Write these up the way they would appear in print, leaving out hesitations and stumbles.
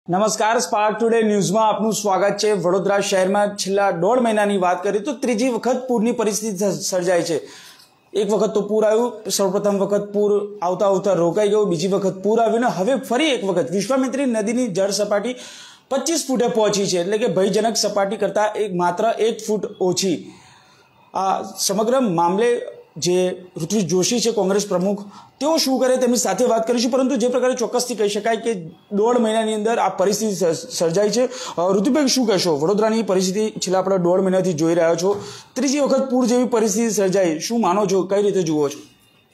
નમસ્કાર, spark today ન્યૂઝમાં આપનું સ્વાગત છે। વડોદરા શહેરમાં છેલ્લા 1.5 મહિનાની વાત કરીએ તો ત્રીજી વખત પૂરની પરિસ્થિતિ સર્જાઈ છે। એક વખત તો પૂર આવ્યું, સૌપ્રથમ વખત પૂર આવતા રોકાઈ ગયું, બીજી વખત પૂર આવ્યું ને હવે ફરી એક વખત વિશ્વામિત્રી નદીની જળ સપાટી 25 ફૂટે પહોંચી છે, એટલે કે ભયજનક સપાટી કરતાં માત્ર 1 ફૂટ ઓછી। આ સમગ્ર મામલે જે ઋત્વિજ જોશી છે કોંગ્રેસ પ્રમુખ, તેઓ શું કરે તેમની સાથે વાત કરીશું, પરંતુ જે પ્રકારે ચોક્કસથી કહી શકાય કે 1.5 મહિનાની અંદર આ પરિસ્થિતિ સર્જાઈ છે। ઋતુભાઈ, શું કહેશો? વડોદરાની પરિસ્થિતિ છેલ્લા આપણે 1.5 મહિનાથી જોઈ રહ્યા છો, ત્રીજી વખત પૂર જેવી પરિસ્થિતિ સર્જાઈ, શું માનો છો, કઈ રીતે જુઓ છો?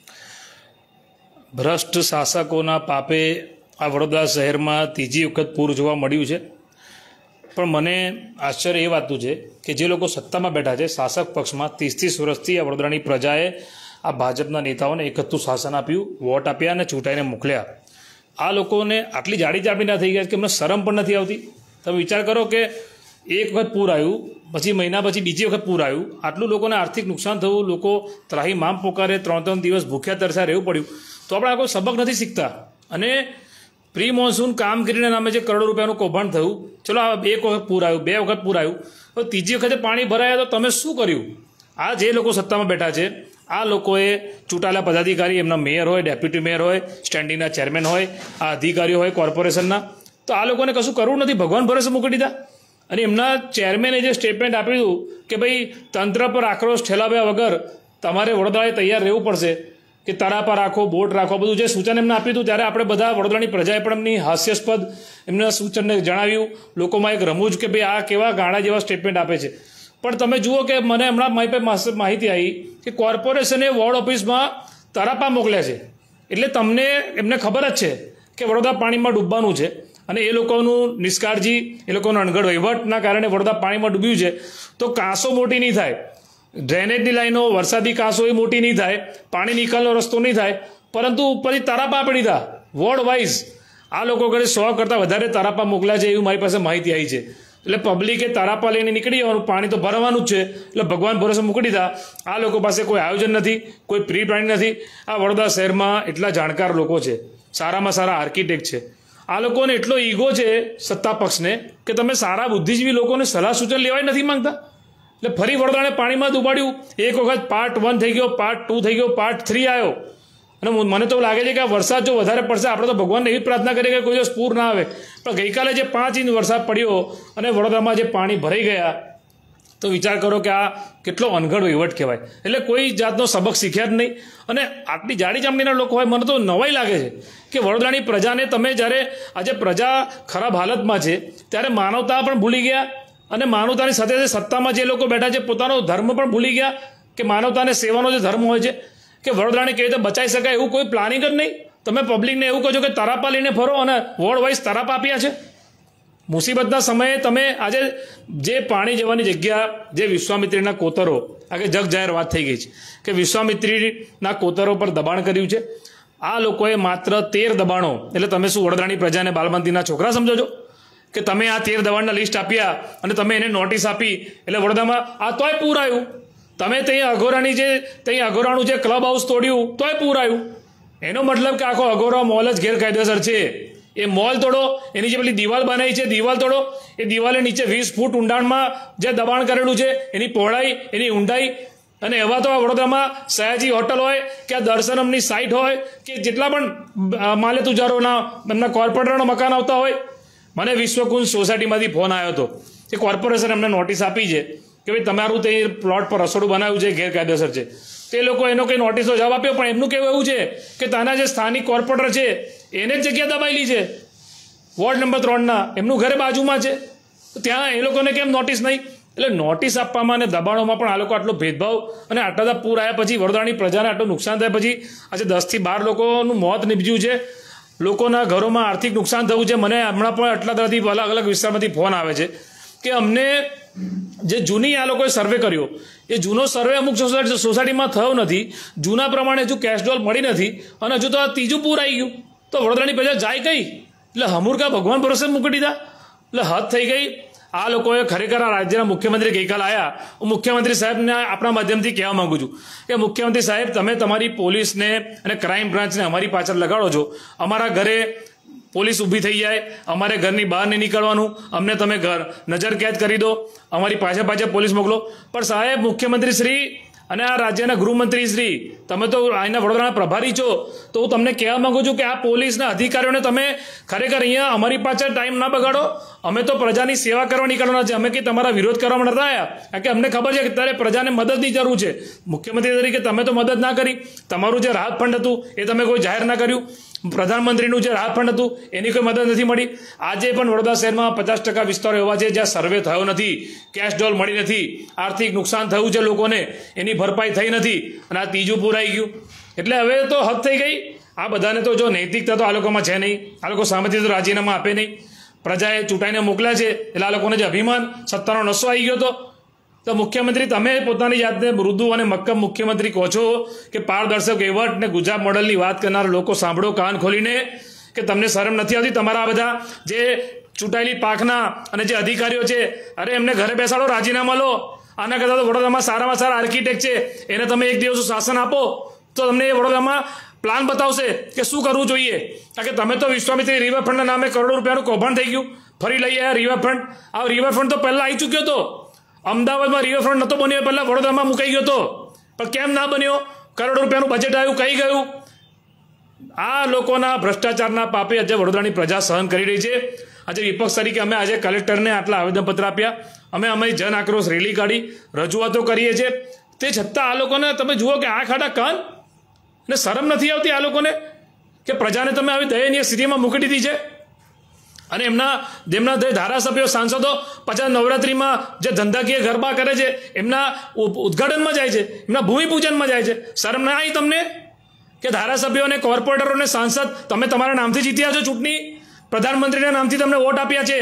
ભ્રષ્ટ શાસકોના પાપે આ વડોદરા શહેરમાં ત્રીજી વખત પૂર જોવા મળ્યું છે। પણ મને આશ્ચર્ય એ વાતનું છે કે જે લોકો સત્તામાં બેઠા છે, શાસક પક્ષમાં 30 વર્ષથી આ વડોદરાની પ્રજાએ આ ભાજપના નેતાઓને એકતું શાસન આપ્યું, વોટ આપ્યા અને ચૂંટાઈને મોકલ્યા। આ લોકોને આટલી જાડી ના થઈ ગયા કે એમને શરમ પણ નથી આવતી। તમે વિચાર કરો કે એક વખત પૂર આવ્યું, પછી મહિના પછી બીજી વખત પૂર આવ્યું, આટલું લોકોને આર્થિક નુકસાન થયું, લોકો ત્રાહીમામ પોકારે, 3 દિવસ ભૂખ્યા તરસ્યા રહેવું પડ્યું, તો આપણે આ કોઈ સબક નથી શીખતા। અને પ્રી મોન્સૂન કામગીરીના નામે જે કરોડો રૂપિયાનું કૌભાંડ થયું, ચલો આ 1 વખત પૂર આવ્યું, 2 વખત પૂર આવ્યું, તો ત્રીજી વખતે પાણી ભરાયા તો તમે શું કર્યું? આ જે લોકો સત્તામાં બેઠા છે, આ લોકોએ ચૂંટાયેલા પદાધિકારી, એમના મેયર હોય, ડેપ્યુટી મેયર હોય, સ્ટેન્ડિંગના ચેરમેન હોય, આ અધિકારીઓ હોય કોર્પોરેશનના, તો આ લોકોને કશું કરવું નથી, ભગવાન ભરોસે મૂકી દીધા। અને એમના ચેરમેને જે સ્ટેટમેન્ટ આપ્યું કે ભાઈ તંત્ર પર આક્રોશ ઠેલાવ્યા વગર તમારે વડોદરાએ તૈયાર રહેવું પડશે, કે તરાપા રાખો, બોટ રાખો, બધું જે સૂચન એમને આપ્યું હતું, ત્યારે આપણે બધા વડોદરાની પ્રજાએ પણ એમની હાસ્યાસ્પદ એમના સૂચનને જણાવ્યું, લોકોમાં એક રમૂજ કે ભાઈ આ કેવા ગાણા જેવા સ્ટેટમેન્ટ આપે છે। પણ તમે જુઓ કે મને હમણાં મારી પાસે માહિતી આવી કે કોર્પોરેશને વોર્ડ ઓફિસમાં તરાપા મોકલ્યા છે, એટલે એમને ખબર જ છે કે વડોદરા પાણીમાં ડૂબવાનું છે, અને એ લોકોનું નિષ્કાળજી, એ લોકોનો અણઘડ વહીવટના કારણે વડોદરા પાણીમાં ડૂબ્યું છે। તો કાંસો મોટી નહીં થાય, ડ્રેનેજની લાઈનો, વરસાદી કાંસો એ મોટી નહીં થાય, પાણી નિકાલનો રસ્તો નહીં થાય, પરંતુ ઉપરથી તરાપા આપી દીધા વોર્ડ વાઇઝ। આ લોકો ઘરે 100 કરતાં વધારે તરાપા મોકલ્યા છે, એવી મારી પાસે માહિતી આવી છે। એટલે પબ્લિકે તરાપા લઈને નીકળી જવાનું, પાણી તો ભરવાનું જ છે, એટલે ભગવાન ભરોસે મૂકી દીધા। આ લોકો પાસે કોઈ આયોજન નથી, કોઈ પ્રી પ્લાનિંગ નથી। આ વડોદરા શહેરમાં એટલા જાણકાર લોકો છે, સારામાં સારા આર્કિટેક્ટ છે, આ લોકોને એટલો ઈગો છે સત્તા પક્ષને કે તમે સારા બુદ્ધિજીવી લોકોને સલાહ સૂચન લેવાય નથી માંગતા। એટલે ફરી વડોદરાને પાણીમાં ડૂબાડ્યું। એક વખત પાર્ટ 1 થઈ ગયો, પાર્ટ 2 થઈ ગયો, પાર્ટ 3 આવ્યો, અને મને તો લાગે છે કે આ વરસાદ જો વધારે પડશે, આપણે તો ભગવાનને એવી પ્રાર્થના કરીએ કે કોઈ દિવસ પૂર ના આવે, પણ ગઈકાલે જે 5 ઇંચ વરસાદ પડ્યો અને વડોદરામાં જે પાણી ભરાઈ ગયા, તો વિચાર કરો કે આ કેટલો અનગઢ વહીવટ કહેવાય। એટલે કોઈ જાતનો સબક શીખ્યા જ નહીં, અને આટલી જાડી ચામડીના લોકો હોય, મને તો નવાઈ લાગે છે કે વડોદરાની પ્રજાને તમે જ્યારે આજે પ્રજા ખરાબ હાલતમાં છે ત્યારે માનવતા પણ ભૂલી ગયા, અને માનવતાની સાથે સાથે સત્તામાં જે લોકો બેઠા છે પોતાનો ધર્મ પણ ભૂલી ગયા, કે માનવતાને સેવાનો જે ધર્મ હોય છે કે વડોદરાને કેવી રીતે બચાવી શકાય એવું કોઈ પ્લાનિંગ જ નહીં। તમે પબ્લિકને એવું કહો છો કે તરાપા લઈને ફરો, અને વોર્ડ વાઇઝ તરાપા આપ્યા છે। મુસીબતના સમયે તમે આજે જે પાણી જવાની જગ્યા, જે વિશ્વામિત્રીના કોતરો, આગે જગ જાહેર વાત થઈ ગઈ છે કે વિશ્વામિત્રીના કોતરો પર દબાણ કર્યું છે। આ લોકોએ માત્ર 13 દબાણો, એટલે તમે શું વડોદરાની પ્રજાને બાલમંદિરના છોકરા સમજો છો કે તમે આ 13 દબાણના લિસ્ટ આપ્યા અને તમે એને નોટિસ આપી, એટલે વડોદરામાં આ તોય પૂર આવ્યું। તમે ત્યાં અઘોરાનું જે ક્લબ હાઉસ તોડ્યું તોય પૂર આવ્યું। એનો મતલબ કે આખો અઘોરા મોલ જ ગેરકાયદેસર છે। એ મોલ તોડો, એની જે પેલી દિવાલ બનાવી છે દિવાલ તોડો, એ દિવાલે નીચે 20 ફૂટ ઊંડાણમાં જે દબાણ કરેલું છે, એની પહોળાઈ, એની ઊંડાઈ, અને એવા તો આ વડોદરામાં સયાજી હોટલ હોય કે આ દર્શનમની સાઇટ હોય કે જેટલા પણ માલે તુજારોના એમના કોર્પોરેટરના મકાન આવતા હોય। મને વિશ્વકુંજ સોસાયટીમાંથી ફોન આવ્યો હતો કે કોર્પોરેશન એમને નોટિસ આપી છે કે ભાઈ તમારું તે પ્લોટ પર રસોડું બનાવ્યું છે ગેરકાયદેસર છે। તે લોકો એનો કંઈ નોટિસનો જવાબ આપ્યો, પણ એમનું કહેવું એવું છે કે ત્યાંના જે સ્થાનિક કોર્પોરેટર છે એને જ જગ્યા દબાયેલી છે વોર્ડ નંબર 3ના, એમનું ઘરે બાજુમાં છે, તો ત્યાં એ લોકોને કેમ નોટિસ નહીં? એટલે નોટિસ આપવામાં અને દબાણોમાં પણ આ લોકો આટલો ભેદભાવ, અને આટલા બધા પૂર આવ્યા પછી વડોદરાની પ્રજાને આટલું નુકસાન થયા પછી આજે 10 થી 12 લોકોનું મોત નીપજ્યું છે, લોકોના ઘરોમાં આર્થિક નુકસાન થયું છે। મને હમણાં પણ આટલા બધાથી અલગ અલગ વિસ્તારમાંથી ફોન આવે છે કે અમને જે જૂની આ લોકોએ સર્વે કર્યો, એ જૂનો સર્વે અમુક સોસાયટીમાં થયો નથી, જૂના પ્રમાણે હજુ કેશ ડોલ મળી નથી, અને હજુ તો આ ત્રીજું પૂર આવી ગયું, તો વડોદરાની પ્રજા જાય કઈ? એટલે હમુરકા ભગવાન ભરોસે મૂકી દીધા। એટલે હદ થઈ ગઈ। આ લોકોએ ખરેખર આ રાજ્યના મુખ્યમંત્રી ગઈકાલ આવ્યા, હું મુખ્યમંત્રી સાહેબને આપણા માધ્યમથી કહેવા માંગુ છું કે મુખ્યમંત્રી સાહેબ, તમે તમારી પોલીસને અને ક્રાઇમ બ્રાન્ચને અમારી પાછળ લગાડો છો, અમારા ઘરે પોલીસ ઊભી થઈ જાય, અમારે ઘરની બહાર નહીં નીકળવાનું, અમને તમે નજર કેદ કરી દો, અમારી પાછળ પોલીસ મોકલો. પણ સાહેબ, મુખ્યમંત્રી શ્રી અને આ રાજ્યના ગૃહમંત્રી શ્રી, તમે તો અહીંના વડોદરાના પ્રભારી છો, તો હું તમને કહેવા માંગુ છું કે આ પોલીસના અધિકારીઓને તમે ખરેખર અહીંયા અમારી પાછળ ટાઈમ ના બગાડો. અમે તો પ્રજાની સેવા કરવા નીકળવાના છે, અમે કે તમારા વિરોધ કરવા નથી આવ્યા. કારણ કે અમને ખબર છે કે અત્યારે પ્રજાને મદદની જરૂર છે. મુખ્યમંત્રી તરીકે તમે તો મદદ ના કરી, તમારું જે રાહત ફંડ હતું એ તમે કોઈ જાહેર ના કર્યું, પ્રધાનમંત્રીનું જે રાહત ફંડ હતું એની કોઈ મદદ નથી મળી. આજે પણ વડોદરા શહેરમાં 50% વિસ્તારો એવા છે જ્યાં સર્વે થયો નથી, કેશ ડોલ મળી નથી, આર્થિક નુકસાન થયું છે લોકોને, એની ભરપાઈ થઈ નથી, અને આ ત્રીજું પૂરાઈ ગયું. એટલે હવે તો હદ થઈ ગઈ. આ બધાને તો જો નૈતિકતા તો આ લોકોમાં છે નહીં, આ લોકો સામેથી તો રાજીનામા આપે નહીં. પ્રજાએ ચૂંટાઈને મોકલ્યા છે એટલે આ લોકોને જે અભિમાન, સત્તાનો નશો આવી ગયો હતો. તો મુખ્યમંત્રી, તમે પોતાની જાતને મૃદુ અને મક્કમ મુખ્યમંત્રી કહો છો કે પારદર્શક વહીવટ ને ગુજરાત મોડલની વાત કરનાર લોકો સાંભળો કાન ખોલીને, કે તમને શરમ નથી આવતી? તમારા બધા જે ચૂંટાયેલી પાંખના અને જે અધિકારીઓ છે, અરે એમને ઘરે બેસાડો, રાજીનામા લો. આના કરતાં તો વડોદરામાં સારામાં સારા આર્કિટેક્ટ છે, એને તમે એક દિવસ શાસન આપો તો તમને એ વડોદરામાં પ્લાન બતાવશે કે શું કરવું જોઈએ. કારણ કે તમે તો વિશ્વામિત્રી રિવરફ્રન્ટના નામે કરોડો રૂપિયાનું કૌભાંડ થઈ ગયું, ફરી લઈ આવ્યા રિવરફ્રન્ટ. આ રિવરફ્રન્ટ તો પહેલાં આવી ચૂક્યો હતો. અમદાવાદમાં રિવરફ્રન્ટ નહોતો બન્યો, પહેલાં વડોદરામાં મુકાઈ ગયો હતો. પણ કેમ ના બન્યો? કરોડો રૂપિયાનું બજેટ આવ્યું, કઈ ગયું? આ લોકોના ભ્રષ્ટાચારના પાપે આજે વડોદરાની પ્રજા સહન કરી રહી છે. આજે વિપક્ષ તરીકે અમે આજે કલેક્ટરને આટલા આવેદનપત્ર આપ્યા, અમે અમારી જન આક્રોશ રેલી કાઢી, રજૂઆતો કરીએ છીએ. તે છતાં આ લોકોને તમે જુઓ કે આંખ આડા કાન, ને શરમ નથી આવતી આ લોકોને કે પ્રજાને તમે આવી દયનીય સ્થિતિમાં મૂકી દીધી છે. અને જેમના ધારાસભ્યો, સાંસદો પાછા નવરાત્રિમાં જે ધંધાકીય ગરબા કરે છે એમના ઉદ્ઘાટનમાં જાય છે, એમના ભૂમિપૂજનમાં જાય છે. શરમ ના આવી તમને કે ધારાસભ્યોને, કોર્પોરેટરોને, સાંસદ તમે તમારા નામથી જીત્યા છો ચૂંટણી, પ્રધાનમંત્રીના નામથી તમને વોટ આપ્યા છે.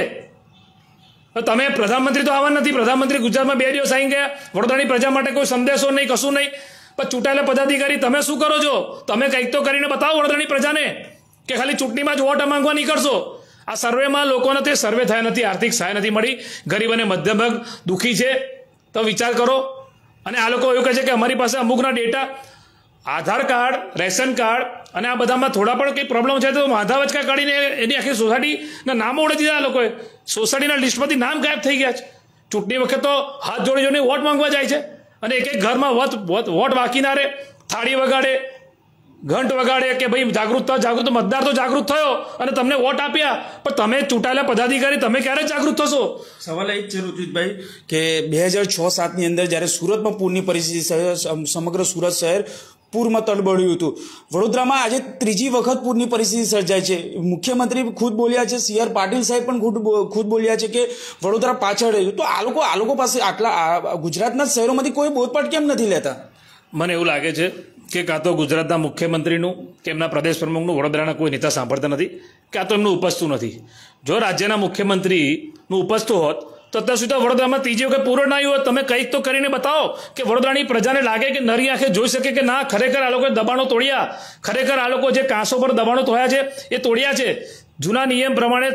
તમે પ્રધાનમંત્રી તો આવવા નથી, પ્રધાનમંત્રી ગુજરાતમાં 2 દિવસ આવી ગયા, વડોદરાની પ્રજા માટે કોઈ સંદેશો નહીં, કશું નહીં. પણ ચૂંટાયેલા પદાધિકારી તમે શું કરો છો? તમે કંઈક તો કરીને બતાવો વડોદરાની પ્રજાને, કે ખાલી ચૂંટણીમાં જ વોટ માંગવા નીકળશો. આ સર્વેમાં લોકોને તે સર્વે થયા નથી, આર્થિક સહાય નથી મળી, ગરીબ અને મધ્યમ વર્ગ દુઃખી છે. તો વિચાર કરો. અને આ લોકો એવું કહે છે કે અમારી પાસે અમુકના data, Aadhaar card, ration card અને આ બધામાં થોડા પણ કંઈ પ્રોબ્લેમ છે તો માધા વચકા કાઢીને એની આખી સોસાયટીના નામો ઉડી દીધા. આ લોકોએ સોસાયટીના લિસ્ટમાંથી નામ ગાયબ થઈ ગયા છે. ચૂંટણી વખત તો હાથ જોડી જોઈને વોટ માંગવા જાય છે, અને એક ઘરમાં વોટ બાકી ના રહે, થાળી વગાડે, ઘંટ વગાડે કે ભાઈ જાગૃત મતદાર તો જાગૃત થયો અને તમને વોટ આપ્યા, પણ તમે ચૂંટાયેલા પદાધિકારી તમે ક્યારે જાગૃત થશો? સવાલ એ જ છે ઋત્વિજભાઈ કે 2006-07ની અંદર જ્યારે સુરતમાં પૂરની પરિસ્થિતિ, સમગ્ર સુરત શહેર પૂરમાં તડબડ્યું હતું, વડોદરામાં આજે ત્રીજી વખત પૂરની પરિસ્થિતિ સર્જાય છે. મુખ્યમંત્રી ખુદ બોલ્યા છે, CR પાટીલ સાહેબ પણ ખુદ બોલ્યા છે કે વડોદરા પાછળ રહ્યું. તો આ લોકો પાસે આટલા ગુજરાતના શહેરોમાંથી કોઈ બોધપાઠ કેમ નથી લેતા? મને એવું લાગે છે કે કાં તો ગુજરાતના મુખ્યમંત્રીનું કે એમના પ્રદેશ પ્રમુખનું વડોદરાના કોઈ નેતા સાંભળતા નથી, કાં તો એમનું ઉપજતું નથી. જો રાજ્યના મુખ્યમંત્રીનું ઉપજતું હોત તો અત્યાર સુધી વડોદરામાં ત્રીજી વખત પૂરો ના આવ્યું હોત. તમે કંઈક તો કરીને બતાવો કે વડોદરાની પ્રજાને લાગે કે નરી આંખે જોઈ શકે કે ના, ખરેખર આ લોકોએ દબાણો તોડ્યા, ખરેખર આ લોકો જે કાંસો પર દબાણો તોડ્યા છે એ તોડ્યા છે. જૂના નિયમ પ્રમાણે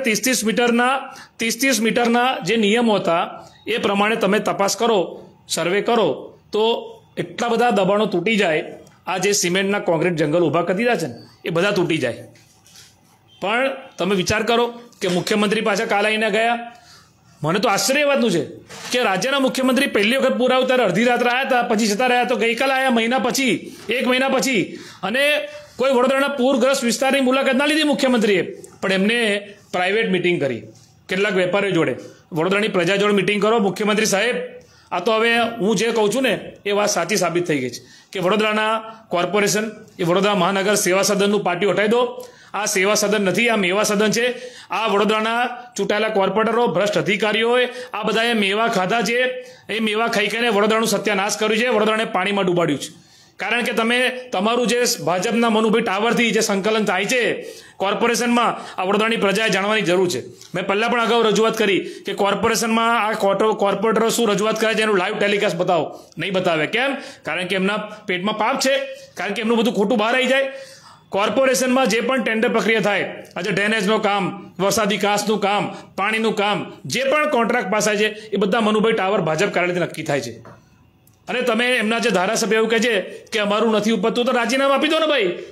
30 મીટરના જે નિયમો હતા એ પ્રમાણે તમે તપાસ કરો, સર્વે કરો, તો એટલા બધા દબાણો તૂટી જાય. આ જે સિમેન્ટના કોન્ક્રીટ જંગલ ઊભા કરી દીધા છે ને એ બધા તૂટી જાય. પણ તમે વિચાર કરો કે મુખ્યમંત્રી પાછા કાલ આવીને ગયા. મને તો આશ્ચર્ય વાતનું છે કે રાજ્યના મુખ્યમંત્રી પહેલી વખત પૂરા ત્યારે અડધી રાત્રે આવ્યા હતા, પછી જતા રહ્યા. તો ગઈકાલે આવ્યા 1 મહિના પછી, અને કોઈ વડોદરાના પૂરગ્રસ્ત વિસ્તારની મુલાકાત ના લીધી મુખ્યમંત્રીએ, પણ એમને પ્રાઇવેટ મિટિંગ કરી કેટલાક વેપારીઓ જોડે. વડોદરાની પ્રજા જોડે મિટિંગ કરો મુખ્યમંત્રી સાહેબ. આ તો હવે હું જે કહું છું ને એ વાત સાચી સાબિત થઈ ગઈ છે કે વડોદરાના કોર્પોરેશન, એ વડોદરા મહાનગર સેવા સદનનું પાટિયું હટાવી દો. આ સેવા સદન નથી, આ મેવા સદન છે. આ વડોદરાના ચૂંટાયેલા કોર્પોરેટરો, ભ્રષ્ટ અધિકારીઓએ આ બધાએ મેવા ખાધા છે. એ મેવા ખાઈ ખાઈને વડોદરાનું સત્યાનાશ કર્યું છે, વડોદરાને પાણીમાં ડૂબાડ્યું છે. કારણ કે તમે તમારું જે ભાજપના મનુભાઈ ટાવરથી જે સંકલન થાય છે કોર્પોરેશનમાં, આ વડોદરાની પ્રજાએ જાણવાની જરૂર છે. મેં પહેલાં પણ અગાઉ રજૂઆત કરી કે કોર્પોરેશનમાં આ કોર્પોરેટરો શું રજૂઆત કરે છે એનું લાઈવ ટેલિકાસ્ટ બતાવો. નહીં બતાવે. કેમ? કારણ કે એમના પેટમાં પાપ છે, કારણ કે એમનું બધું ખોટું બહાર આવી જાય. કોર્પોરેશનમાં જે પણ ટેન્ડર પ્રક્રિયા થાય, આજે ડ્રેનેજનું કામ, વરસાદી કાંસનું કામ, પાણીનું કામ, જે પણ કોન્ટ્રાક્ટ પાસ થાય છે એ બધા મનુભાઈ ટાવર ભાજપ કાર્યાલયથી નક્કી થાય છે. અને તમે એમના જે ધારાસભ્ય એવું કહે છે કે અમારું નથી ઉપજતું, તો રાજીનામું આપી દો ને ભાઈ.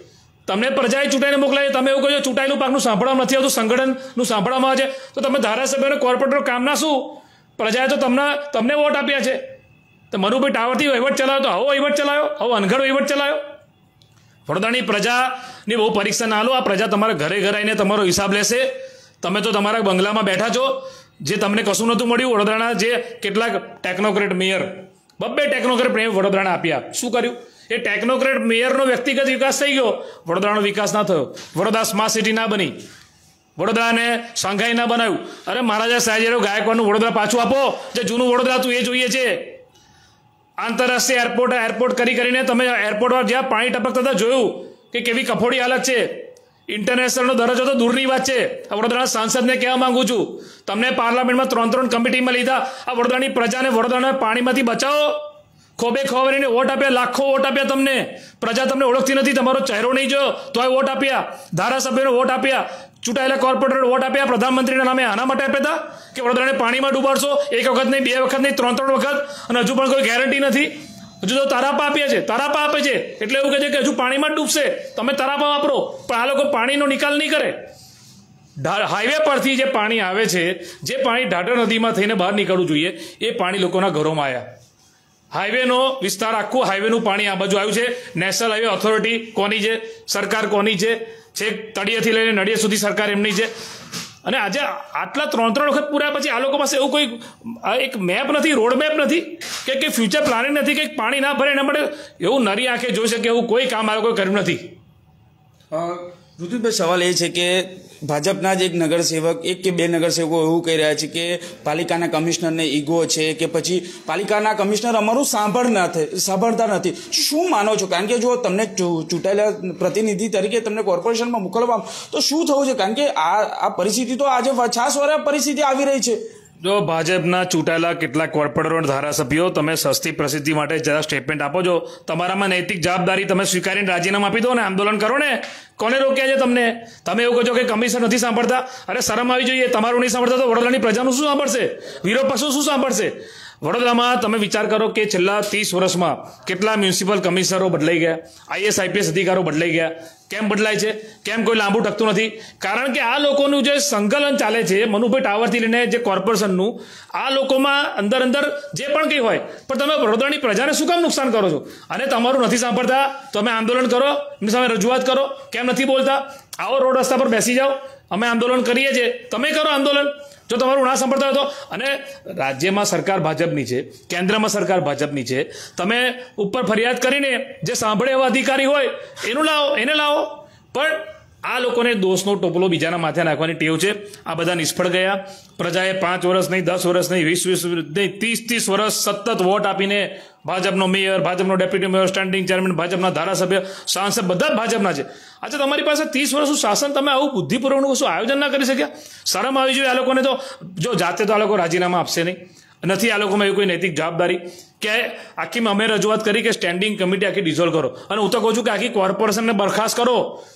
તમને પ્રજાએ ચૂંટાઈને મોકલાય, તમે એવું કહો છો ચૂંટાયેલું પાકનું સાંભળવામાં નથી આવતું, સંગઠનનું સાંભળવામાં આવે છે, તો તમે ધારાસભ્યોને કોર્પોરેટર કામના શું? પ્રજાએ તો તમને વોટ આપ્યા છે. તો મનુભાઈ ટાવરથી વહીવટ ચલાવ્યો તો આવો વહીવટ ચલાવ્યો, આવો અનઘડ વહીવટ ચલાવ્યો. વડોદરાની પ્રજાની બહુ પરીક્ષા ના લો. આ પ્રજા તમારા ઘરે ઘરે આવીને તમારો હિસાબ લેશે. તમે તો તમારા બંગલામાં બેઠા છો, જે તમને કશું નહોતું મળ્યું. વડોદરાના જે કેટલાક ટેકનોક્રેટ મેયર, 2 ટેકનોક્રેટ મેયર વડોદરાને આપ્યા, શું કર્યું? એ ટેકનોક્રેટ મેયરનો વ્યક્તિગત વિકાસ થઈ ગયો, વડોદરાનો વિકાસ ના થયો. વડોદરા સ્માર્ટ સિટી ના બની, વડોદરાને શાંઘાઈ ના બનાવ્યું. અરે મહારાજા સયાજીરાવ ગાયકવાડનું વડોદરા પાછું આપો. જે જૂનું વડોદરા હતું એ જોઈએ છે. આંતરરાષ્ટ્રીય એરપોર્ટ કરીને તમે એરપોર્ટ પર જ્યાં પાણી ટપકતા હતા જોયું કે કેવી કફોડી હાલત છે. ઇન્ટરનેશનલનો દરજ્જો તો દૂરની વાત છે. આ વડોદરાના સાંસદને કહેવા માંગુ છું, તમને પાર્લામેન્ટમાં 3 કમિટીમાં લીધા. આ વડોદરાની પ્રજાને વડોદરાને પાણીમાંથી બચાવો. ખોબે ખોબરીને વોટ આપ્યા, લાખો વોટ આપ્યા તમને. પ્રજા તમને ઓળખતી નથી, તમારો ચહેરો નહીં જોયો તોય વોટ આપ્યા. ધારાસભ્યોને વોટ આપ્યા, ચૂંટાયેલા કોર્પોરેટર વોટ આપ્યા. પ્રધાનમંત્રીના નામે આના માટે આપ્યા હતા કે વડોદરાને પાણીમાં ડૂબાડશો? 1 વખત નહીં, 2 વખત નહીં, 3 વખત, અને હજુ પણ કોઈ ગેરંટી નથી. હજુ તો તારાપા આપ્યા છે, તારાપા આપે છે એટલે એવું કહે છે કે હજુ પાણીમાં ડૂબશે, તમે તારાપા વાપરો. પણ આ લોકો પાણીનો નિકાલ નહીં કરે. હાઈવે પરથી જે પાણી આવે છે, જે પાણી ઢાઢર નદીમાં થઈને બહાર નીકળવું જોઈએ, એ પાણી લોકોના ઘરોમાં આવ્યા. હાઈવેનો વિસ્તાર, આખું હાઈવેનું પાણી આ બાજુ આવ્યું છે. નેશનલ હાઈવે ઓથોરિટી કોની છે? સરકાર કોની છે? છેક તળિયેથી લઈને નડિયાદ સુધી સરકાર એમની છે. અને આજે આટલા 3 વખત પૂર્યા પછી આ લોકો પાસે એવું કોઈ એક મેપ નથી, રોડ મેપ નથી, કે ફ્યુચર પ્લાનિંગ નથી, કે પાણી ના ભરે એના માટે એવું નરી આંખે જોઈ શકે એવું કોઈ કામ આ લોકોએ કર્યું નથી. ઋતુભાઈ, સવાલ એ છે કે ભાજપના જ એક નગરસેવક, 1 કે 2 નગરસેવકો એવું કહી રહ્યા છે કે પાલિકાના કમિશનરને ઈગો છે, કે પછી પાલિકાના કમિશનર અમારું સાંભળતા નથી. શું માનો છો? કારણ કે જો તમને ચૂંટાયેલા પ્રતિનિધિ તરીકે તમને કોર્પોરેશનમાં મોકલવામાં તો શું થવું છે? કારણ કે આ પરિસ્થિતિ તો આજે છાસવાળા પરિસ્થિતિ આવી રહી છે. જો ભાજપના ચૂંટાયેલા કેટલાક કોર્પોરેટર ધારાસભ્યો, તમે સસ્તી પ્રસિદ્ધિ માટે જરા સ્ટેટમેન્ટ આપો છો. તમારામાં નૈતિક જવાબદારી તમે સ્વીકારીને રાજીનામા આપી દો ને, આંદોલન કરો ને. કોને રોક્યા છે તમને? તમે એવું કહો છો કે કમિશન નથી સાંભળતા. અરે શરમ આવી જોઈએ. તમારું નહીં સાંભળતા તો વડોદરાની પ્રજાનું શું સાંભળશે? વિરોધ પક્ષો શું સાંભળશે? વડોદરામાં તમે વિચાર કરો કે છેલ્લા 30 વર્ષમાં કેટલા મ્યુનિસિપલ કમિશનરો બદલાઈ ગયા, IAS IPS અધિકારો બદલાઈ ગયા. કેમ બદલાય છે? કેમ કોઈ લાંબુ ટકતું નથી? કારણ કે આ લોકોનું જે સંકલન ચાલે છે, મનુભાઈ ટાવરથી લઈને જે કોર્પોરેશનનું, આ લોકોમાં અંદર જે પણ કંઈ હોય, પણ તમે વડોદરાની પ્રજાને શું કામ નુકસાન કરો છો? અને તમારું નથી સાંભળતા, તમે આંદોલન કરો, એમની સામે રજૂઆત કરો. કેમ નથી બોલતા? આવો રોડ રસ્તા પર બેસી જાઓ, અમે આંદોલન કરીએ છીએ, તમે કરો આંદોલન. જો તમારું ના સાંભળતા હોય તો. અને રાજ્યમાં સરકાર ભાજપની છે, કેન્દ્રમાં સરકાર ભાજપની છે. તમે ઉપર ફરિયાદ કરીને જે સાંભળે એવા અધિકારી હોય એને લાવો. પણ આ લોકોને દોષનો ટોપલો બીજાના માથે નાખવાની ટેવ છે. આ બધા નિષ્ફળ ગયા. પ્રજાએ 5 વર્ષ નહીં, 10 વર્ષ નહીં, 20 નહીં, 30 વર્ષ સતત વોટ આપીને ભાજપનો મેયર, ભાજપનો ડેપ્યુટી મેયર, સ્ટેન્ડિંગ ચેરમેન, ભાજપના ધારાસભ્ય, સાંસદ બધા જ ભાજપના છે. આજે તમારી પાસે 30 વર્ષનું શાસન, તમે આવું બુદ્ધિપૂર્વકનું કશું આયોજન ના કરી શક્યા? શરમ આવી જોઈએ આ લોકોને. તો જો જાતે તો આ લોકો રાજીનામા આપશે નહીં, નથી આ લોકોમાં એવી કોઈ નૈતિક જવાબદારી કે આખી અમે રજૂઆત કરી કે સ્ટેન્ડિંગ કમિટી આખી ડિઝોલ્વ કરો. અને હું તો કહું છું કે આખી કોર્પોરેશનને બરખાસ્ત કરો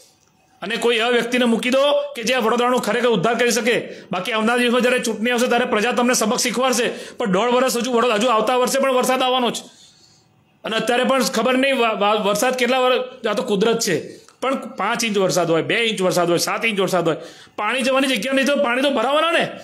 અને કોઈ એવા વ્યક્તિને મૂકી દો કે જે વડોદરાનો ખરેખર ઉદ્ધાર કરી શકે. બાકી આવનાર દિવસમાં જ્યારે ચૂંટણી આવશે ત્યારે પ્રજા તમને સબક શીખવાડશે. પણ 1.5 વર્ષ હજુ આવતા વર્ષે પણ વરસાદ આવવાનો છે. અને અત્યારે પણ ખબર નહીં વરસાદ કેટલા વર્ષ, આ તો કુદરત છે. પણ 5 ઇંચ વરસાદ હોય, 2 ઇંચ વરસાદ હોય, 7 ઇંચ વરસાદ હોય, પાણી જવાની જગ્યા નહીં તો પાણી તો ભરાવાના ને.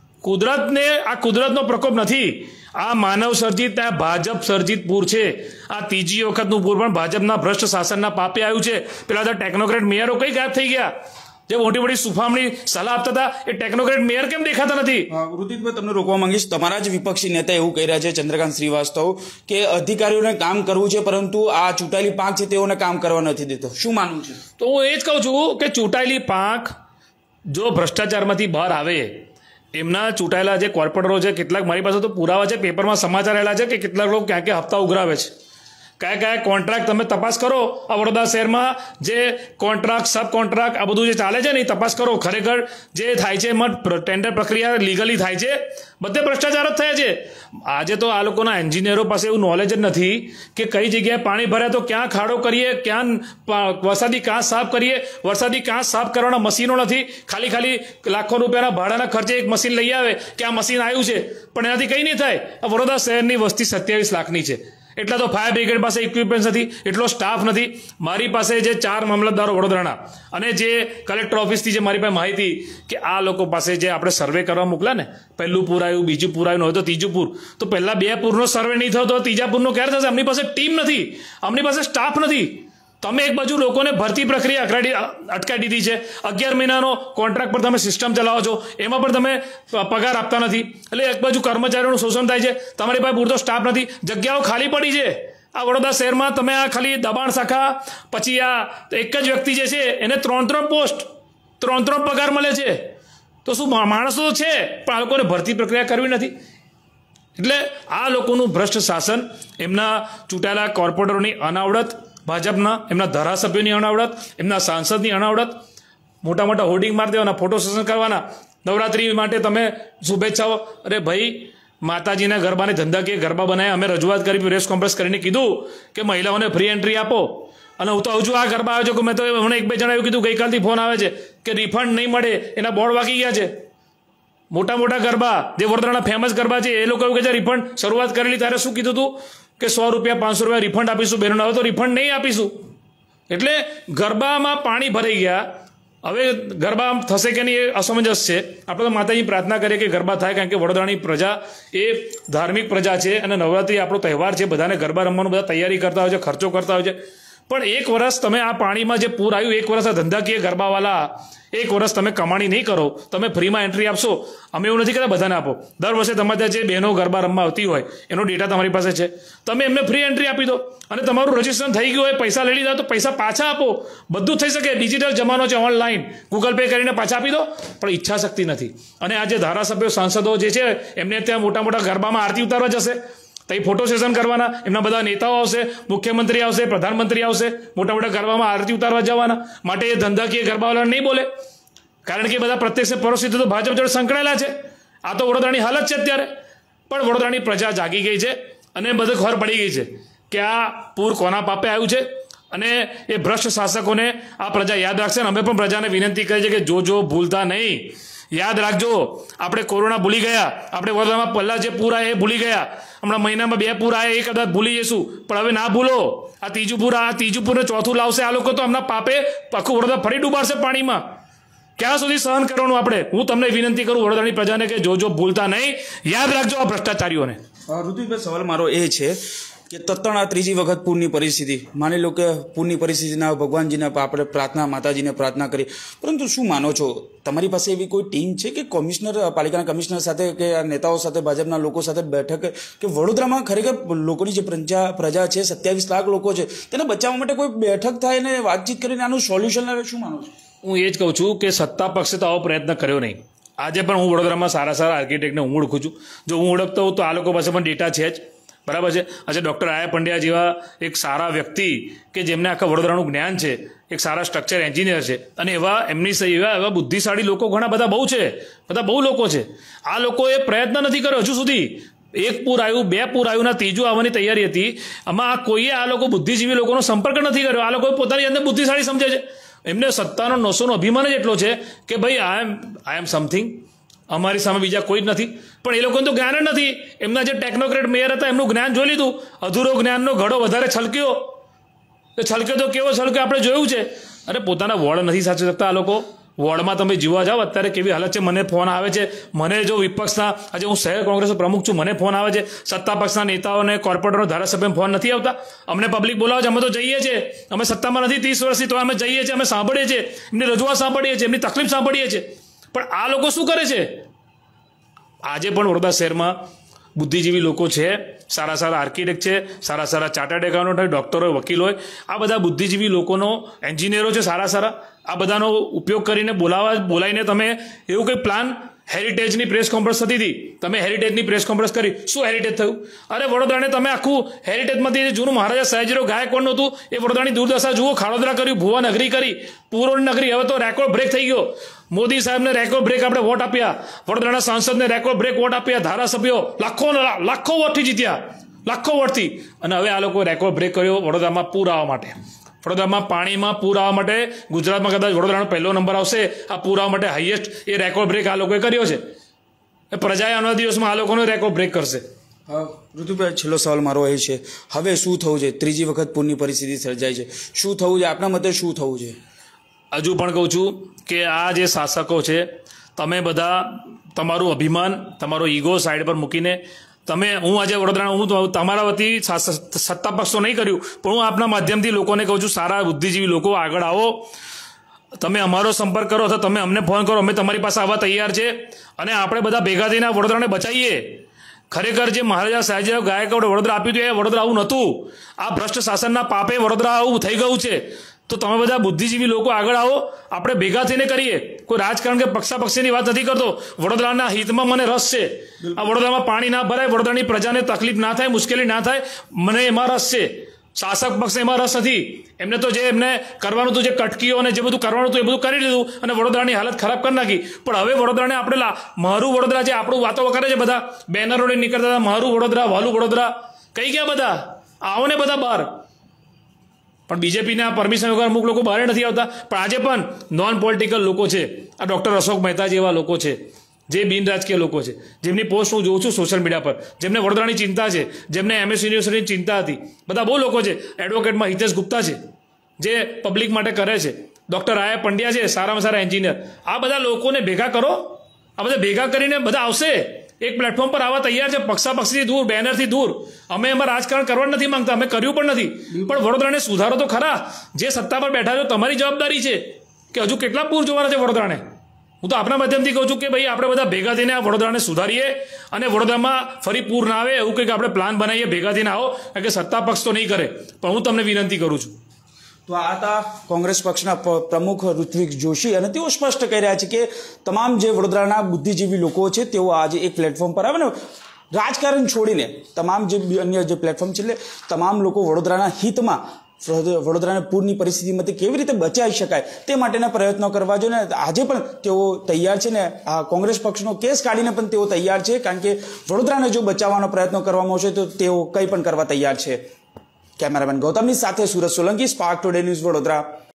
આ કુદરતનો પ્રકોપ નથી, આ માનવ સર્જિત, આ ભાજપ સર્જિત પૂર છે. આ 3જી વખતનું પૂર પણ ભાજપના ભ્રષ્ટ શાસનના પાપે આવ્યું છે. પેલા તો ટેકનોક્રેટ મેયરો કઈ ગાયબ થઈ ગયા? જે મોટી મોટી સુફામણી સલાહ આપતા હતા એ ટેકનોક્રેટ મેયર કેમ દેખાતા નથી? ઋતિકભાઈ, તમને રોકવા માંગીશ. તમારા જ વિપક્ષી નેતા એવું કહી રહ્યા છે, ચંદ્રકાંત શ્રીવાસ્તવ, કે અધિકારીઓને કામ કરવું છે પરંતુ આ ચૂંટાયેલી પાંખ છે તેઓને કામ કરવા નથી દેતો. શું માનવું છે? તો હું એ જ કહું છું કે ચૂંટાયેલી પાંખ જો ભ્રષ્ટાચારમાંથી બહાર આવે, એમના ચૂંટાયેલા જે કોર્પોરેટરો છે, કેટલાક મારી પાસે તો પુરાવા છે, પેપરમાં સમાચાર આવેલા છે કે કેટલાક લોકો ક્યાં ક્યાં હપ્તા ઉઘરાવે છે. કયા કોન્ટ્રાક્ટ તમે તપાસ કરો. આ વડોદરા શહેરમાં જે કોન્ટ્રાક્ટ, સબ કોન્ટ્રાક્ટ, આ બધું જે ચાલે છે ને એ તપાસ કરો. ખરેખર જે થાય છે એમાં ટેન્ડર પ્રક્રિયા લીગલી થાય છે, બધે ભ્રષ્ટાચાર જ થયા છે. આજે તો આ લોકોના એન્જિનિયરો પાસે એવું નોલેજ જ નથી કે કઈ જગ્યાએ પાણી ભરાય તો ક્યાં ખાડો કરીએ, ક્યાં વરસાદી કાંસ સાફ કરીએ. વરસાદી કાંસ સાફ કરવાના મશીનો નથી. ખાલી લાખો રૂપિયાના ભાડાના ખર્ચે એક મશીન લઈ આવે કે આ મશીન આવ્યું છે, પણ એનાથી કંઈ નહીં થાય. આ વડોદરા શહેરની વસ્તી 27 લાખની છે. એટલા તો ફાયર બ્રિગેડ પાસે ઇક્વિપમેન્ટ નથી, એટલો સ્ટાફ નથી. મારી પાસે જે 4 મામલતદારો વડોદરાના અને જે કલેક્ટર ઓફિસથી જે મારી પાસે માહિતી કે આ લોકો પાસે જે આપણે સર્વે કરવા મોકલ્યા ને, પહેલું પૂર આવ્યું, બીજું પૂર આવ્યું, હવે તો ત્રીજું પૂર, તો પહેલા 2 પૂરનો સર્વે નહીં થયો તો ત્રીજા પૂરનો ક્યારે થશે? અમની પાસે ટીમ નથી, અમની પાસે સ્ટાફ નથી. તમે એક બાજુ લોકોને ભરતી પ્રક્રિયા અટકાવી દીધી છે, 11 મહિનાનો કોન્ટ્રાક્ટ પર તમે સિસ્ટમ ચલાવો છો, એમાં પણ તમે પગાર આપતા નથી. એટલે એક બાજુ કર્મચારીઓનું શોષણ થાય છે, તમારી પાસે પૂરતો સ્ટાફ નથી, જગ્યાઓ ખાલી પડી છે. આ વડોદરા શહેરમાં તમે આ ખાલી દબાણ શાખા, પછી આ એક જ વ્યક્તિ જે છે એને 3 પોસ્ટ, 3 પગાર મળે છે. તો શું માણસો તો છે, પણ આ લોકોને ભરતી પ્રક્રિયા કરવી નથી. એટલે આ લોકોનું ભ્રષ્ટ શાસન, એમના ચૂંટાયેલા કોર્પોરેટરોની અનાવડત, ભાજપના એમના ધારાસભ્યોની અનાવડત, એમના સાંસદની અનાવડત, મોટા મોટા હોર્ડિંગ મારી દેવાના, ફોટો સેશન કરવાના, નવરાત્રી માટે તમે શુભેચ્છાઓ. અરે ભાઈ, માતાજીના ગરબાને ધંધાકીય ગરબા બનાવ્યા, અમે રજૂઆત કરી, પ્રેસ કોન્ફરન્સ કરીને કીધું કે મહિલાઓને ફ્રી એન્ટ્રી આપો, અને હું તો હજુ આ ગરબા આવ્યો છું કે મેં તો હમણાં 1-2 જણા એવું કીધું, ગઈકાલથી ફોન આવે છે કે રિફંડ નહીં મળે, એના બોર્ડ વાગી ગયા છે. મોટા મોટા ગરબા જે વડોદરાના ફેમસ ગરબા છે, એ લોકો એવું કે છે રિફંડ શરૂઆત કરેલી ત્યારે શું કીધું હતું કે 100 રૂપિયા 500 રૂપિયા રિફંડ આપીશું, બહેનો આવે તો રિફંડ નહીં આપીશું. એટલે ગરબામાં પાણી ભરાઈ ગયા. હવે ગરબા થશે કે નહીં એ અસમંજસ છે. આપણે તો માતાજી પ્રાર્થના કરીએ કે ગરબા થાય, કારણ કે વડોદરાની પ્રજા એ ધાર્મિક પ્રજા છે અને નવરાત્રી આપણો તહેવાર છે, બધાને ગરબા રમવાનું બધા તૈયારી કરતા હોય છે, ખર્ચો કરતા હોય છે. પણ 1 વર્ષ તમે આ પાણીમાં જે પૂર આવ્યું, 1 વર્ષ આ ધંધાકીય ગરબાવાળા 1 વર્ષ તમે કમાણી નહીં કરો, તમે ફ્રીમાં એન્ટ્રી આપશો. અમે એવું નથી કહેતા બધાને આપો, દર વર્ષે તમારે ત્યાં જે બહેનો ગરબા રમવા આવતી હોય એનો ડેટા તમારી પાસે છે, તમે એમને ફ્રી એન્ટ્રી આપી દો. અને તમારું રજીસ્ટ્રેશન થઈ ગયું હોય, પૈસા લઈ લીધા તો પૈસા પાછા આપો. બધું થઈ શકે, ડિજિટલ જમાનો છે, ઓનલાઈન ગૂગલ પે કરીને પાછા આપી દો. પણ ઈચ્છા શક્તિ નથી. અને આ જે ધારાસભ્યો, સાંસદો જે છે, એમને ત્યાં મોટા મોટા ગરબામાં આરતી ઉતારવા જશે, તઈ ફોટો સેશન કરવાના, એમના બધા નેતાઓ આવશે, મુખ્યમંત્રી આવશે, પ્રધાનમંત્રી આવશે, મોટા મોટા ગરબામાં આરતી ઉતારવા જવાના. માટે એ ધંધાકીય ગરબાવાળા નહીં બોલે, કારણ કે બધા પ્રત્યક્ષ પરોક્ષ રીતે તો ભાજપ જોડે સંકળાયેલા છે. આ તો વડોદરાની હાલત છે અત્યારે. પણ વડોદરાની પ્રજા જાગી ગઈ છે અને બધું ખબર પડી ગઈ છે કે આ પૂર કોના પાપે આવ્યું છે. અને એ ભ્રષ્ટ શાસકોને આ પ્રજા યાદ રાખશે. અને અમે પણ પ્રજાને વિનંતી કરી છે કે જો ભૂલતા નહીં, યાદ રાખજો. આપણે કોરોના ભૂલી ગયા, આપણે વડોદરામાં પહેલાં જે પૂર આવ્યા એ ભૂલી ગયા, હમણાં મહિનામાં 2 પૂર આવ્યા એ કદાચ ભૂલી જઈશું, પણ હવે ના ભૂલો. આ ત્રીજું પૂર ને ચોથું લાવશે આ લોકો, તો હમણાં પાપે આખું વડોદરા ફરી ડૂબાડશે પાણીમાં. ક્યાં સુધી સહન કરવાનું આપણે? હું તમને વિનંતી કરું વડોદરાની પ્રજાને કે જો ભૂલતા નહીં, યાદ રાખજો આ ભ્રષ્ટાચારીઓને. ઋતુભાઈ, સવાલ મારો એ છે કે તત્ણ આ ત્રીજી વખત પૂરની પરિસ્થિતિ, માની લો કે પૂરની પરિસ્થિતિના ભગવાનજીને આપણે પ્રાર્થના, માતાજીને પ્રાર્થના કરી, પરંતુ શું માનો છો, તમારી પાસે એવી કોઈ ટીમ છે કે કમિશનર, પાલિકાના કમિશનર સાથે કે નેતાઓ સાથે, ભાજપના લોકો સાથે બેઠક કે વડોદરામાં ખરેખર લોકોની જે પ્રજા છે, 27 લાખ લોકો છે, તેને બચાવવા માટે કોઈ બેઠક થાય ને વાતચીત કરીને આનું સોલ્યુશન લાવે? શું માનો છો? હું એ જ કહું છું કે સત્તા પક્ષે તો આવો પ્રયત્ન કર્યો નહીં. આજે પણ હું વડોદરામાં સારા આર્કિટેક્ટને હું ઓળખું છું. જો હું ઓળખતો હોઉં તો આ લોકો પાસે પણ ડેટા છે જ, બરાબર છે. આજે ડૉક્ટર આયા પંડ્યા જેવા એક સારા વ્યક્તિ કે જેમને આખા વડોદરાનું જ્ઞાન છે, એક સારા સ્ટ્રક્ચર એન્જિનિયર છે, અને એવા બુદ્ધિશાળી લોકો ઘણા બધા બહુ છે, બહુ લોકો છે. આ લોકોએ પ્રયત્ન નથી કર્યો હજુ સુધી. 1 પૂર આવ્યું, 2 પૂર આવ્યું, ના ત્રીજું આવવાની તૈયારી હતી. આમાં કોઈએ આ લોકો બુદ્ધિજીવી લોકોનો સંપર્ક નથી કર્યો. આ લોકો પોતાની અંદર બુદ્ધિશાળી સમજે છે. એમને સત્તાનો નશોનો અભિમાન જ એટલો છે કે ભાઈ આઈ એમ સમથિંગ, અમારી સામે બીજા કોઈ જ નથી. પણ એ લોકોને તો જ્ઞાન જ નથી. એમના જે ટેકનોક્રેટ મેયર હતા એમનું જ્ઞાન જોઈ લીધું, અધૂરો જ્ઞાનનો ઘડો વધારે છલક્યો. તો કેવો છલક્યો આપણે જોયું છે. અરે પોતાના વોર્ડ નથી સાચવી શકતા આ લોકો. વોર્ડમાં તમે જોવા જાઓ અત્યારે કેવી હાલત છે. મને ફોન આવે છે, મને જો વિપક્ષના, આજે હું શહેર કોંગ્રેસનો પ્રમુખ છું, મને ફોન આવે છે, સત્તા પક્ષના નેતાઓને, કોર્પોરેટરો, ધારાસભ્યોને ફોન નથી આવતા. અમને પબ્લિક બોલાવે છે, અમે તો જઈએ છીએ, અમે સત્તામાં નથી 30 વર્ષથી, તો અમે જઈએ છીએ, અમે સાંભળીએ છીએ, એમની રજૂઆત સાંભળીએ છીએ, એમની તકલીફ સાંભળીએ છીએ. પણ આ લોકો શું કરે છે? આજે પણ વડોદરા શહેરમાં બુદ્ધિજીવી લોકો છે, સારા આર્કિટેક્ટ છે, સારા ચાર્ટર્ડ એકાઉન્ટન્ટ હોય, ડૉક્ટરો હોય, વકીલ હોય, આ બધા બુદ્ધિજીવી લોકોનો, એન્જિનિયરો છે સારા, આ બધાનો ઉપયોગ કરીને બોલાવીને તમે એવું કંઈ પ્લાન. હેરિટેજની પ્રેસ કોન્ફરન્સ થતી હતી, તમે હેરિટેજની પ્રેસ કોન્ફરન્સ કરી, શું હેરિટેજ થયું? અરે વડોદરાને તમે આખું હેરિટેજમાંથી જૂનું મહારાજા સયાજીરાવ ગાયકવાડનું હતું એ વડોદરાની દુર્દશા જુઓ. ખાડોદરા કર્યું, ભુવા નગરી કરી, પૂરોની નગરી, હવે તો રેકોર્ડ બ્રેક થઈ ગયો. મોદી સાહેબને રેકોર્ડ બ્રેક આપણે વોટ આપ્યા, વડોદરાના સાંસદને રેકોર્ડ બ્રેક વોટ આપ્યા, ધારાસભ્યો લાખો વોટથી જીત્યા, લાખો વોટથી. અને હવે આ લોકો રેકોર્ડ બ્રેક કર્યો વડોદરામાં પૂર આવવા માટે. વડોદરામાં પાણીમાં પૂર આવવા માટે ગુજરાતમાં કદાચ વડોદરાનો 1લો નંબર આવશે આ પૂર આવવા માટે. હાઈએસ્ટ એ રેકોર્ડ બ્રેક આ લોકોએ કર્યો છે. પ્રજાએ આવનારા દિવસમાં આ લોકોનો રેકોર્ડ બ્રેક કરશે. ઋતુભાઈ, છેલ્લો સવાલ મારો એ છે, હવે શું થવું છે? ત્રીજી વખત પૂરની પરિસ્થિતિ સર્જાય છે, શું થવું છે? આપના મતે શું થવું છે? હજુ પણ કહું છું કે આ જે શાસકો છે, તમે બધા તમારું અભિમાન, તમારો ઈગો સાઈડ પર મૂકીને હું આજે વડોદરા, હું તમારા વતી સત્તા પક્ષ તો નહીં કર્યું, પણ હું આપના માધ્યમથી લોકોને કહું છું, સારા બુદ્ધિજીવી લોકો આગળ આવો, તમે અમારો સંપર્ક કરો અથવા તમે અમને ફોન કરો, અમે તમારી પાસે આવવા તૈયાર છે અને આપણે બધા ભેગા થઈને વડોદરાને બચાવીએ. ખરેખર જે મહારાજા સયાજીરાવ ગાયકવાડે વડોદરા આપ્યું હતું એ વડોદરા આવું નહોતું. આ ભ્રષ્ટ શાસનના પાપે વડોદરા આવું થઈ ગયું છે. તો તમે બધા બુદ્ધિજીવી લોકો આગળ આવો, આપણે ભેગા થઈને કરીએ. કોઈ રાજકારણ કે પક્ષાપક્ષીની વાત નથી કરતો. વડોદરાના હિતમાં મને રસ છે. આ વડોદરામાં પાણી ના ભરાય, વડોદરાની પ્રજાને તકલીફ ના થાય, મુશ્કેલી ના થાય, મને એમાં રસ છે. શાસક પક્ષને એમાં રસ નથી. એમને તો જે એમને કરવાનું હતું, જે કટકીઓ અને જે બધું કરવાનું હતું એ બધું કરી દીધું અને વડોદરાની હાલત ખરાબ કરી નાખી. પણ હવે વડોદરાને આપણે મારું વડોદરા, જે આપણું વાતો કરે છે બધા બેનરો લઈને નીકળતા હતા, મારું વડોદરા, વાલું વડોદરા, કઈ ગયા બધા? આવો ને બધા બહાર. પણ બીજેપીના પરમિશન વગર અમુક લોકો બહાર નથી આવતા. પણ આજે પણ નોન પોલિટિકલ લોકો છે, આ ડૉક્ટર અશોક મહેતા જેવા લોકો છે, જે બિન રાજકીય લોકો છે, જેમની પોસ્ટ હું જોઉં છું સોશિયલ મીડિયા પર, જેમને વડોદરાની ચિંતા છે, જેમને MS યુનિવર્સિટીની ચિંતા હતી, બધા બહુ લોકો છે. એડવોકેટમાં હિતેશ ગુપ્તા છે, જે પબ્લિક માટે કરે છે. ડૉક્ટર આયા પંડ્યા છે, સારામાં સારા એન્જિનિયર. આ બધા લોકોને ભેગા કરો, આ બધા ભેગા કરીને બધા આવશે, એક પ્લેટફોર્મ પર આવવા તૈયાર છે, પક્ષાપક્ષથી દૂર, બેનરથી દૂર. અમે એમાં રાજકારણ કરવા નથી માંગતા, અમે કર્યું પણ નથી, પણ વડોદરાને સુધારો તો ખરા. જે સત્તા પર બેઠા છો, તમારી જવાબદારી છે કે હજુ કેટલા પૂર જોવાના છે વડોદરાને. હું તો આપણા માધ્યમથી કહું છું કે ભાઈ આપણે બધા ભેગા થઈને આ વડોદરાને સુધારીએ અને વડોદરામાં ફરી પૂર ના આવે એવું કંઈક આપણે પ્લાન બનાવીએ. ભેગા થઈને આવો, કારણ કે સત્તા પક્ષ તો નહીં કરે, પણ હું તમને વિનંતી કરું છું. તો આ હતા કોંગ્રેસ પક્ષના પ્રમુખ ઋત્વિક જોશી, અને તેઓ સ્પષ્ટ કહી રહ્યા છે કે તમામ જે વડોદરાના બુદ્ધિજીવી લોકો છે તેઓ આજે એક પ્લેટફોર્મ પર આવે ને રાજકારણ છોડીને તમામ જે અન્ય જે પ્લેટફોર્મ છે, એટલે તમામ લોકો વડોદરાના હિતમાં વડોદરાને પૂરની પરિસ્થિતિમાંથી કેવી રીતે બચાવી શકાય તે માટેના પ્રયત્નો કરવા જોઈએ. ને આજે પણ તેઓ તૈયાર છે, ને આ કોંગ્રેસ પક્ષનો કેસ કાઢીને પણ તેઓ તૈયાર છે, કારણ કે વડોદરાને જો બચાવવાનો પ્રયત્ન કરવામાં આવશે તો તેઓ કંઈ પણ કરવા તૈયાર છે. કેમેરામેન ગૌતમની સાથે Surat Solanki, Spark Today News, Vadodara.